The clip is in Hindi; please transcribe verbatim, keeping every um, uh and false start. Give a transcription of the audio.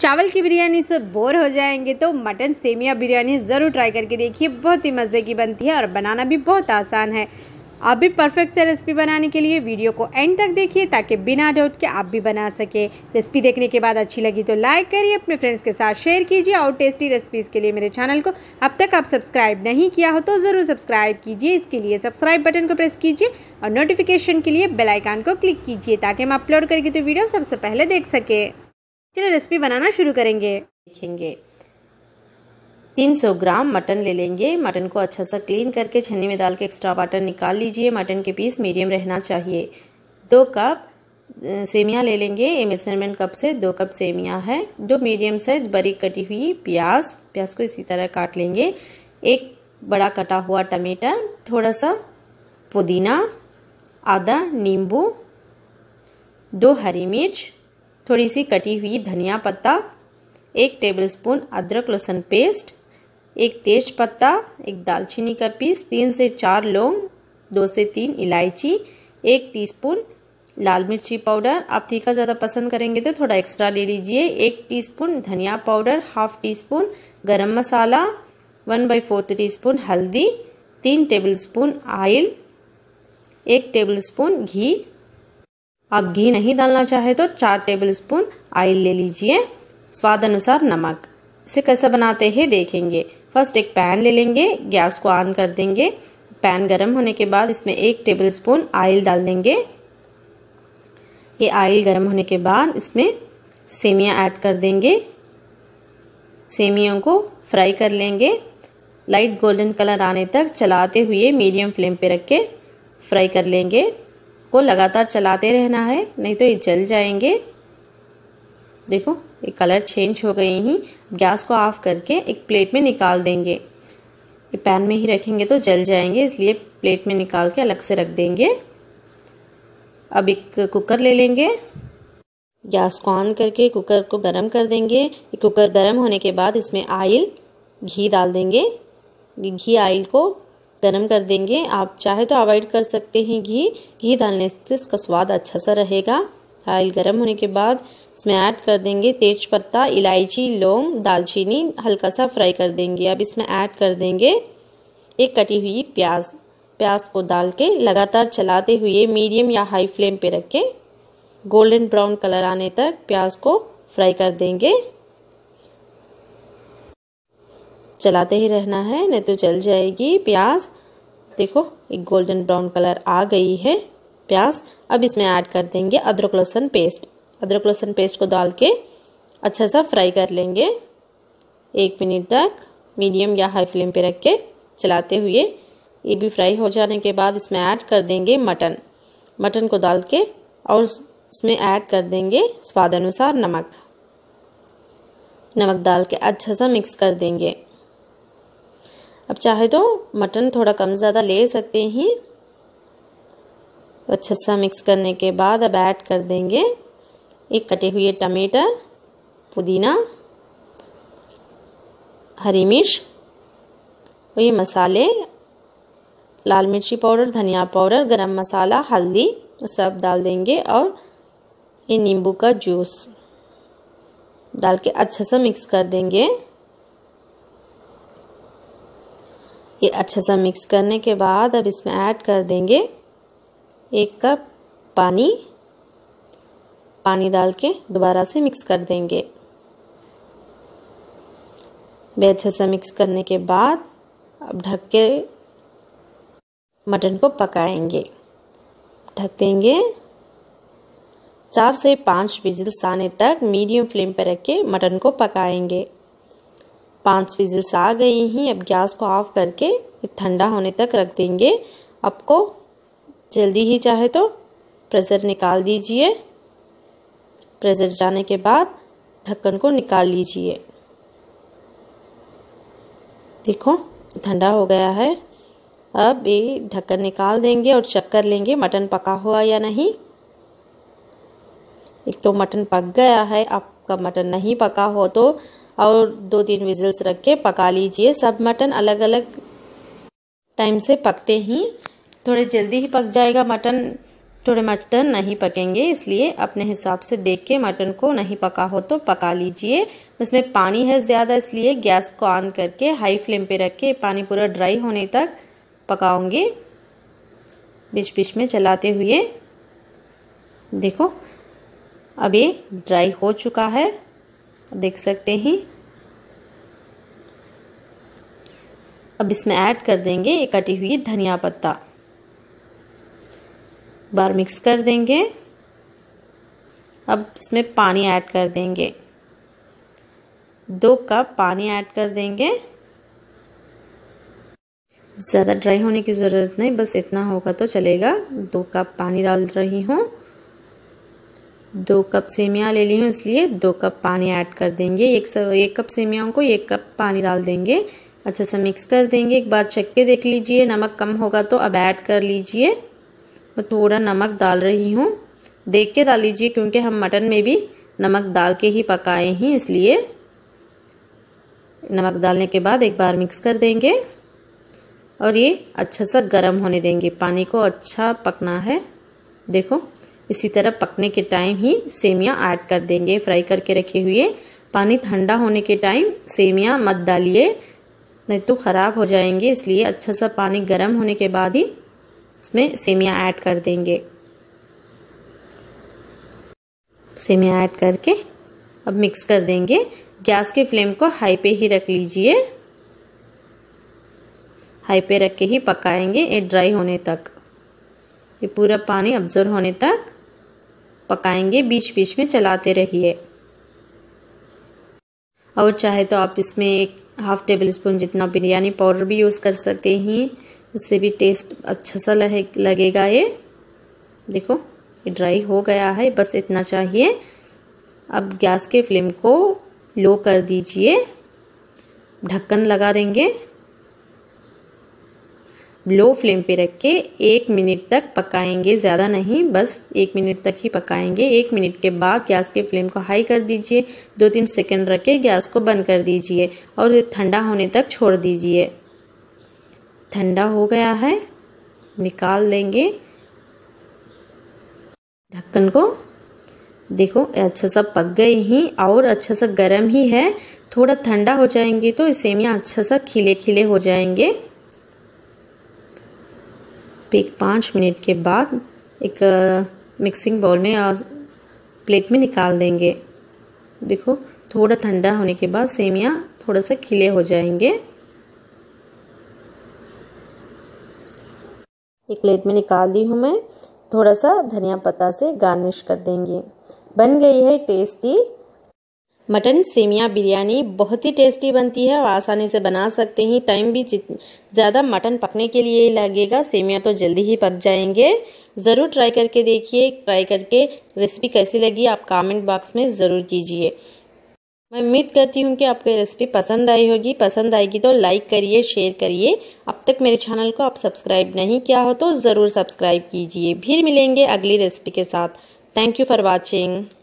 चावल की बिरयानी से बोर हो जाएंगे तो मटन सेमिया बिरयानी ज़रूर ट्राई करके देखिए, बहुत ही मज़े की बनती है और बनाना भी बहुत आसान है। आप भी परफेक्ट से रेसिपी बनाने के लिए वीडियो को एंड तक देखिए ताकि बिना डाउट के आप भी बना सके। रेसिपी देखने के बाद अच्छी लगी तो लाइक करिए, अपने फ्रेंड्स के साथ शेयर कीजिए और टेस्टी रेसिपीज़ के लिए मेरे चैनल को अब तक आप सब्सक्राइब नहीं किया हो तो ज़रूर सब्सक्राइब कीजिए। इसके लिए सब्सक्राइब बटन को प्रेस कीजिए और नोटिफिकेशन के लिए बेल आइकन को क्लिक कीजिए ताकि हम अपलोड करेंगे तो वीडियो सबसे पहले देख सके। चलिए रेसिपी बनाना शुरू करेंगे। देखेंगे तीन सौ ग्राम मटन ले लेंगे। मटन को अच्छा सा क्लीन करके छन्नी में डाल के एक्स्ट्रा वाटर निकाल लीजिए। मटन के पीस मीडियम रहना चाहिए। दो कप सेमिया ले लेंगे। ये मेजरमेंट कप से दो कप सेमिया है। दो मीडियम साइज बारीक कटी हुई प्याज प्याज को इसी तरह काट लेंगे। एक बड़ा कटा हुआ टमाटर, थोड़ा सा पुदीना, आधा नींबू, दो हरी मिर्च, थोड़ी सी कटी हुई धनिया पत्ता, एक टेबलस्पून अदरक लहसुन पेस्ट, एक तेज पत्ता, एक दालचीनी का पीस, तीन से चार लौंग, दो से तीन इलायची, एक टीस्पून लाल मिर्ची पाउडर। आप तीखा ज़्यादा पसंद करेंगे तो थोड़ा एक्स्ट्रा ले लीजिए। एक टीस्पून धनिया पाउडर, हाफ टी स्पून गरम मसाला, one by fourth teaspoon हल्दी, तीन टेबलस्पून ऑयल, एक टेबलस्पून घी। आप घी नहीं डालना चाहे तो चार टेबलस्पून ऑयल ले लीजिए। स्वाद अनुसार नमक। इसे कैसे बनाते हैं देखेंगे। फर्स्ट एक पैन ले लेंगे, गैस को ऑन कर देंगे। पैन गरम होने के बाद इसमें एक टेबलस्पून ऑयल डाल देंगे। ये ऑयल गरम होने के बाद इसमें सेमिया ऐड कर देंगे। सेमियों को फ्राई कर लेंगे। लाइट गोल्डन कलर आने तक चलाते हुए मीडियम फ्लेम पे रख के फ्राई कर लेंगे। को लगातार चलाते रहना है, नहीं तो ये जल जाएंगे। देखो ये कलर चेंज हो गई ही। गैस को ऑफ करके एक प्लेट में निकाल देंगे। ये पैन में ही रखेंगे तो जल जाएंगे, इसलिए प्लेट में निकाल के अलग से रख देंगे। अब एक कुकर ले लेंगे। गैस को ऑन करके कुकर को गरम कर देंगे। कुकर गरम होने के बाद इसमें ऑयल घी डाल देंगे। घी ऑयल को गरम कर देंगे। आप चाहे तो अवॉइड कर सकते हैं घी घी डालने से इसका स्वाद अच्छा सा रहेगा। ऑयल गरम होने के बाद इसमें ऐड कर देंगे तेज पत्ता, इलायची, लौंग, दालचीनी, हल्का सा फ्राई कर देंगे। अब इसमें ऐड कर देंगे एक कटी हुई प्याज। प्याज को डाल के लगातार चलाते हुए मीडियम या हाई फ्लेम पे रख के गोल्डन ब्राउन कलर आने तक प्याज को फ्राई कर देंगे। चलाते ही रहना है, नहीं तो जल जाएगी प्याज। देखो एक गोल्डन ब्राउन कलर आ गई है प्याज। अब इसमें ऐड कर देंगे अदरक लहसुन पेस्ट। अदरक लहसुन पेस्ट को डाल के अच्छा सा फ्राई कर लेंगे। एक मिनट तक मीडियम या हाई फ्लेम पे रख के चलाते हुए ये भी फ्राई हो जाने के बाद इसमें ऐड कर देंगे मटन। मटन को डाल के और इसमें ऐड कर देंगे स्वाद अनुसार नमक। नमक डाल के अच्छा सा मिक्स कर देंगे। अब चाहे तो मटन थोड़ा कम ज़्यादा ले सकते हैं। अच्छा सा मिक्स करने के बाद अब ऐड कर देंगे एक कटे हुए टमाटर, पुदीना, हरी मिर्च और ये मसाले लाल मिर्ची पाउडर, धनिया पाउडर, गरम मसाला, हल्दी सब डाल देंगे और ये नींबू का जूस डाल के अच्छा सा मिक्स कर देंगे। ये अच्छा सा मिक्स करने के बाद अब इसमें ऐड कर देंगे एक कप पानी। पानी डाल के दोबारा से मिक्स कर देंगे। बे अच्छा सा मिक्स करने के बाद अब ढक के मटन को पकाएंगे। ढक देंगे। चार से पाँच विजिल्स आने तक मीडियम फ्लेम पर रख के मटन को पकाएंगे। पांच विजिल्स आ गई हैं। अब गैस को ऑफ करके ठंडा होने तक रख देंगे। आपको जल्दी ही चाहे तो प्रेशर निकाल दीजिए। प्रेशर जाने के बाद ढक्कन को निकाल लीजिए। देखो ठंडा हो गया है। अब ये ढक्कन निकाल देंगे और चेक कर लेंगे मटन पका हुआ या नहीं। एक तो मटन पक गया है। आपका मटन नहीं पका हो तो और दो तीन विजिल्स रख के पका लीजिए। सब मटन अलग अलग टाइम से पकते ही, थोड़े जल्दी ही पक जाएगा मटन थोड़े मटन नहीं पकेंगे, इसलिए अपने हिसाब से देख के मटन को, नहीं पका हो तो पका लीजिए। इसमें पानी है ज़्यादा, इसलिए गैस को ऑन करके हाई फ्लेम पे रख के पानी पूरा ड्राई होने तक पकाऊंगी, बीच बीच में चलाते हुए। देखो अब ये ड्राई हो चुका है, देख सकते हैं। अब इसमें ऐड कर देंगे एक कटी हुई धनिया पत्ता, बार मिक्स कर देंगे। अब इसमें पानी ऐड कर देंगे, दो कप पानी ऐड कर देंगे। ज़्यादा ड्राई होने की ज़रूरत नहीं, बस इतना होगा तो चलेगा। दो कप पानी डाल रही हूँ, दो कप सेमिया ले ली हूँ, इसलिए दो कप पानी ऐड कर देंगे। एक स, एक कप सेमियाओं को एक कप पानी डाल देंगे, अच्छा सा मिक्स कर देंगे। एक बार चख के देख लीजिए, नमक कम होगा तो अब ऐड कर लीजिए। मैं थोड़ा नमक डाल रही हूँ, देख के डाल लीजिए, क्योंकि हम मटन में भी नमक डाल के ही पकाए हैं, इसलिए नमक डालने के बाद एक बार मिक्स कर देंगे और ये अच्छा सा गर्म होने देंगे। पानी को अच्छा पकना है। देखो इसी तरह पकने के टाइम ही सेमिया ऐड कर देंगे। फ्राई करके रखे हुए पानी ठंडा होने के टाइम सेमिया मत डालिए, नहीं तो ख़राब हो जाएंगे, इसलिए अच्छा सा पानी गर्म होने के बाद ही इसमें सेमिया ऐड कर देंगे। सेमिया ऐड करके अब मिक्स कर देंगे। गैस के फ्लेम को हाई पे ही रख लीजिए, हाई पे रख के ही पकाएंगे ये ड्राई होने तक। ये पूरा पानी अब्जॉर्ब होने तक पकाएंगे, बीच बीच में चलाते रहिए। और चाहे तो आप इसमें एक हाफ टेबल स्पून जितना बिरयानी पाउडर भी यूज़ कर सकते हैं, उससे भी टेस्ट अच्छा सा लगेगा। ये देखो ये ड्राई हो गया है, बस इतना चाहिए। अब गैस के फ्लेम को लो कर दीजिए, ढक्कन लगा देंगे। लो फ्लेम पे रख के एक मिनट तक पकाएंगे, ज़्यादा नहीं, बस एक मिनट तक ही पकाएंगे। एक मिनट के बाद गैस के फ्लेम को हाई कर दीजिए, दो तीन सेकंड रख के गैस को बंद कर दीजिए और ठंडा होने तक छोड़ दीजिए। ठंडा हो गया है, निकाल लेंगे ढक्कन को। देखो अच्छा सा पक गए ही और अच्छा सा गर्म ही है। थोड़ा ठंडा हो जाएंगे तो सेमिया अच्छा सा खिले खिले हो जाएंगे। एक पाँच मिनट के बाद एक मिक्सिंग बाउल में और प्लेट में निकाल देंगे। देखो थोड़ा ठंडा होने के बाद सेमिया थोड़ा सा खिले हो जाएंगे। एक प्लेट में निकाल दी हूँ मैं, थोड़ा सा धनिया पत्ता से गार्निश कर देंगे। बन गई है टेस्टी मटन सेमिया बिरयानी। बहुत ही टेस्टी बनती है और आसानी से बना सकते हैं। टाइम भी ज़्यादा मटन पकने के लिए लगेगा, सेमिया तो जल्दी ही पक जाएंगे। ज़रूर ट्राई करके देखिए। ट्राई करके रेसिपी कैसी लगी आप कमेंट बॉक्स में ज़रूर कीजिए। मैं उम्मीद करती हूँ कि आपको ये रेसिपी पसंद आई होगी। पसंद आएगी तो लाइक करिए, शेयर करिए। अब तक मेरे चैनल को आप सब्सक्राइब नहीं किया हो तो ज़रूर सब्सक्राइब कीजिए। फिर मिलेंगे अगली रेसिपी के साथ। Thank you for watching.